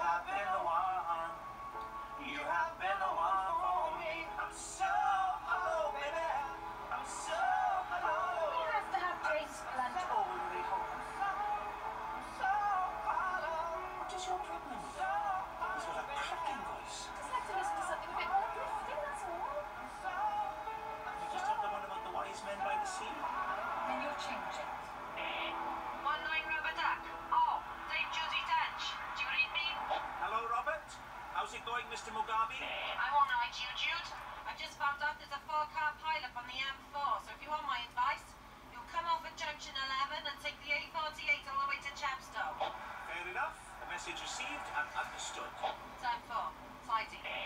have been the one. You have been the one for me. I'm so hollow, baby. I'm so hollow. We have to have drinks, Blunt. Oh, we hope. I'm so hollow. What is your problem? He's got a cracking voice. Just like to listen to something a bit more uplifting, that's all. You just have the one about the wise men by the sea. Then you'll change it. 19 Robert Duck. Oh, Dave Judy Tench. Do you read me? Hello, Robert. How's it going, Mr. Mugabe? I'm all right, you, Jude. I've just found out there's a 4-car pile-up on the M4, so if you want my advice, you'll come off at Junction 11 and take the A48 all the way to Chepstow. Fair enough. The message received and understood. Time 4. Tidy.